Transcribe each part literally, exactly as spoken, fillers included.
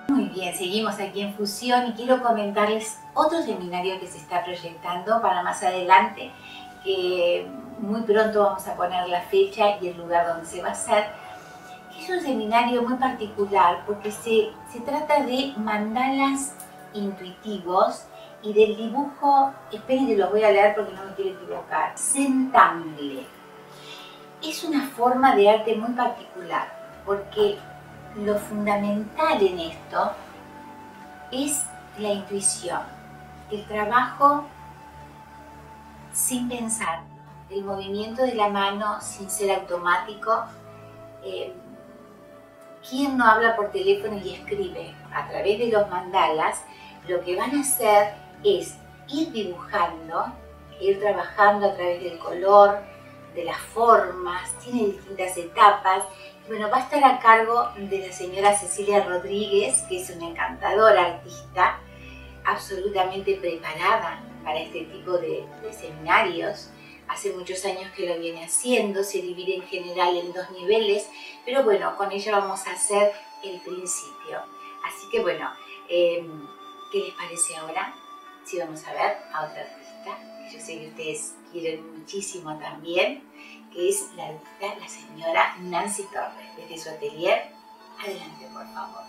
Muy bien, seguimos aquí en Fusión y quiero comentarles otro seminario que se está proyectando para más adelante, que muy pronto vamos a poner la fecha y el lugar donde se va a hacer. Es un seminario muy particular porque se, se trata de mandalas intuitivos y del dibujo, esperen que los voy a leer porque no me quiero equivocar, Zentangle. Es una forma de arte muy particular porque lo fundamental en esto es la intuición, el trabajo sin pensar, el movimiento de la mano sin ser automático. Eh, ¿Quién no habla por teléfono y escribe? A través de los mandalas, lo que van a hacer es ir dibujando, ir trabajando a través del color, de las formas, tiene distintas etapas. Bueno, va a estar a cargo de la señora Cecilia Rodríguez, que es una encantadora artista, absolutamente preparada para este tipo de, de seminarios. Hace muchos años que lo viene haciendo, se divide en general en dos niveles, pero bueno, con ella vamos a hacer el principio. Así que bueno, eh, ¿qué les parece ahora? Si vamos a ver a otra artista, que yo sé que ustedes quieren muchísimo también, que es la artista, la señora Nancy Torres, desde su atelier. Adelante, por favor.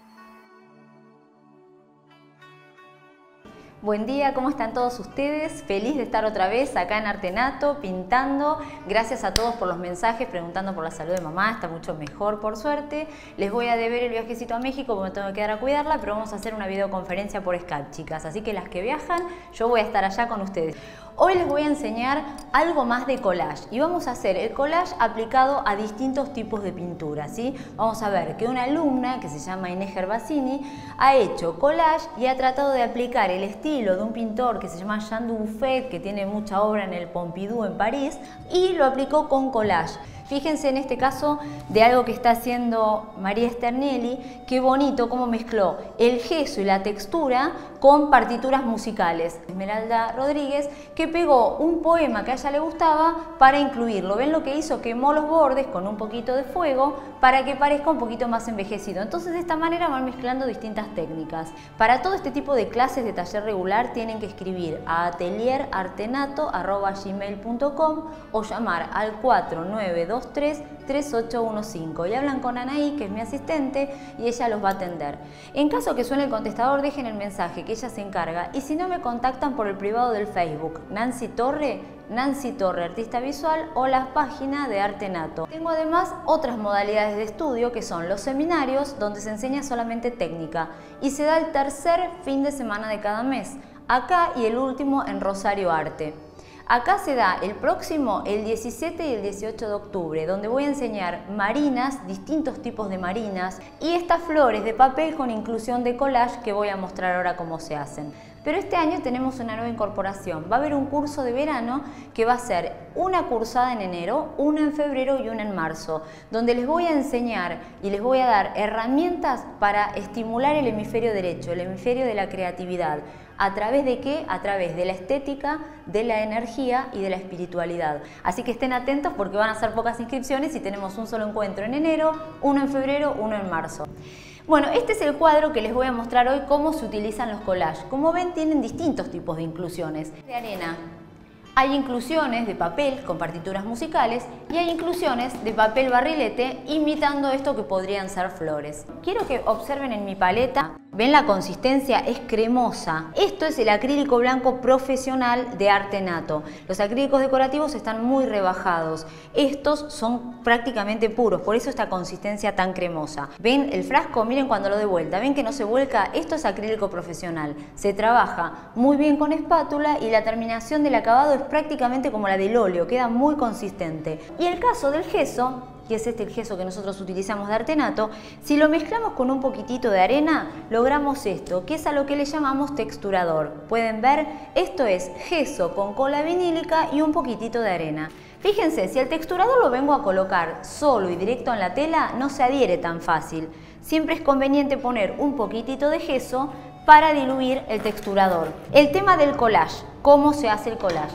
Buen día, ¿cómo están todos ustedes? Feliz de estar otra vez acá en Artenato, pintando. Gracias a todos por los mensajes, preguntando por la salud de mamá, está mucho mejor por suerte. Les voy a deber el viajecito a México porque me tengo que quedar a cuidarla, pero vamos a hacer una videoconferencia por Skype, chicas. Así que las que viajan, yo voy a estar allá con ustedes. Hoy les voy a enseñar algo más de collage y vamos a hacer el collage aplicado a distintos tipos de pintura, ¿sí? Vamos a ver que una alumna que se llama Inés Gervasini ha hecho collage y ha tratado de aplicar el estilo de un pintor que se llama Jean Dubuffet, que tiene mucha obra en el Pompidou en París, y lo aplicó con collage. Fíjense en este caso de algo que está haciendo María Sternelli, qué bonito cómo mezcló el gesso y la textura con partituras musicales. Esmeralda Rodríguez, que pegó un poema que a ella le gustaba para incluirlo. ¿Ven lo que hizo? Quemó los bordes con un poquito de fuego para que parezca un poquito más envejecido. Entonces de esta manera van mezclando distintas técnicas. Para todo este tipo de clases de taller regular tienen que escribir a atelier artenato arroba gmail punto com o llamar al cuatro nueve dos tres tres ocho uno cinco y hablan con Anaí, que es mi asistente, y ella los va a atender. En caso que suene el contestador, dejen el mensaje que ella se encarga, y si no, me contactan por el privado del Facebook Nancy Torre, Nancy Torre Artista Visual, o la página de Artenato. Tengo además otras modalidades de estudio que son los seminarios, donde se enseña solamente técnica y se da el tercer fin de semana de cada mes, acá, y el último en Rosario Arte. Acá se da el próximo, el diecisiete y el dieciocho de octubre, donde voy a enseñar marinas, distintos tipos de marinas, y estas flores de papel con inclusión de collage que voy a mostrar ahora cómo se hacen. Pero este año tenemos una nueva incorporación. Va a haber un curso de verano que va a ser una cursada en enero, una en febrero y una en marzo, donde les voy a enseñar y les voy a dar herramientas para estimular el hemisferio derecho, el hemisferio de la creatividad. ¿A través de qué? A través de la estética, de la energía y de la espiritualidad. Así que estén atentos porque van a ser pocas inscripciones y tenemos un solo encuentro en enero, uno en febrero, uno en marzo. Bueno, este es el cuadro que les voy a mostrar hoy cómo se utilizan los collages. Como ven, tienen distintos tipos de inclusiones. De arena. Hay inclusiones de papel con partituras musicales y hay inclusiones de papel barrilete imitando esto que podrían ser flores. Quiero que observen en mi paleta, ven la consistencia, es cremosa. Esto es el acrílico blanco profesional de Artenato. Los acrílicos decorativos están muy rebajados. Estos son prácticamente puros, por eso esta consistencia tan cremosa. Ven el frasco, miren cuando lo doy vuelta, ven que no se vuelca. Esto es acrílico profesional. Se trabaja muy bien con espátula y la terminación del acabado es prácticamente como la del óleo, queda muy consistente. Y el caso del gesso, que es este el gesso que nosotros utilizamos de Artenato, si lo mezclamos con un poquitito de arena, logramos esto, que es a lo que le llamamos texturador. Pueden ver, esto es gesso con cola vinílica y un poquitito de arena. Fíjense, si el texturador lo vengo a colocar solo y directo en la tela, no se adhiere tan fácil. Siempre es conveniente poner un poquitito de gesso para diluir el texturador. El tema del collage, ¿cómo se hace el collage?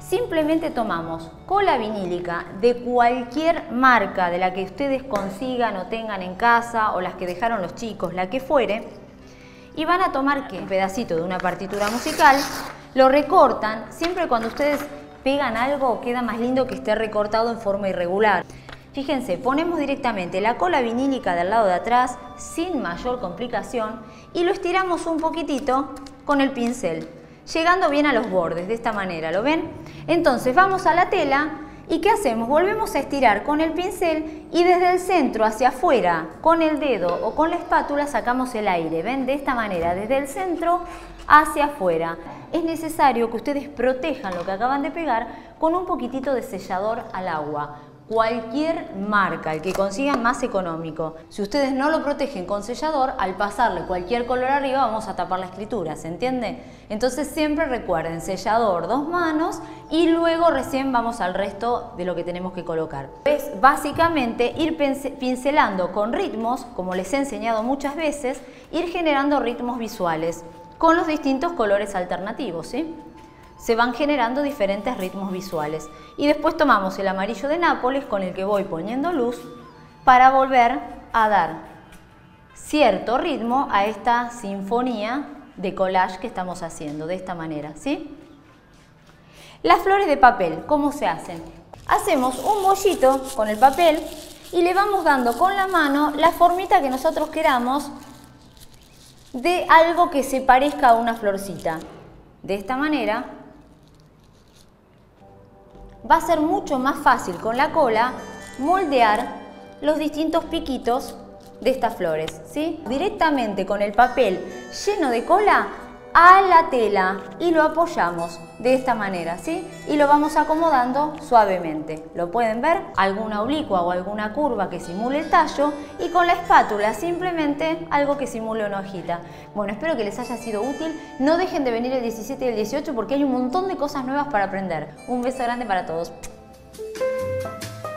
Simplemente tomamos cola vinílica de cualquier marca, de la que ustedes consigan o tengan en casa, o las que dejaron los chicos, la que fuere, y van a tomar ¿qué? un pedacito de una partitura musical, lo recortan. Siempre cuando ustedes pegan algo queda más lindo que esté recortado en forma irregular. Fíjense, ponemos directamente la cola vinílica del lado de atrás sin mayor complicación y lo estiramos un poquitito con el pincel, llegando bien a los bordes, de esta manera, ¿lo ven? Entonces vamos a la tela y ¿qué hacemos? Volvemos a estirar con el pincel y desde el centro hacia afuera, con el dedo o con la espátula sacamos el aire, ¿ven? De esta manera, desde el centro hacia afuera. Es necesario que ustedes protejan lo que acaban de pegar con un poquitito de sellador al agua. Cualquier marca, el que consigan más económico. Si ustedes no lo protegen con sellador, al pasarle cualquier color arriba vamos a tapar la escritura, ¿se entiende? Entonces siempre recuerden, sellador, dos manos y luego recién vamos al resto de lo que tenemos que colocar. Es básicamente ir pincelando con ritmos, como les he enseñado muchas veces, ir generando ritmos visuales con los distintos colores alternativos, ¿sí? Se van generando diferentes ritmos visuales. Y después tomamos el amarillo de Nápoles con el que voy poniendo luz para volver a dar cierto ritmo a esta sinfonía de collage que estamos haciendo, de esta manera, ¿sí? Las flores de papel, ¿cómo se hacen? Hacemos un bollito con el papel y le vamos dando con la mano la formita que nosotros queramos de algo que se parezca a una florcita. De esta manera va a ser mucho más fácil con la cola moldear los distintos piquitos de estas flores, ¿sí? Directamente con el papel lleno de cola a la tela y lo apoyamos de esta manera, ¿sí? Y lo vamos acomodando suavemente. ¿Lo pueden ver? Alguna oblicua o alguna curva que simule el tallo y con la espátula simplemente algo que simule una hojita. Bueno, espero que les haya sido útil. No dejen de venir el diecisiete y el dieciocho porque hay un montón de cosas nuevas para aprender. Un beso grande para todos.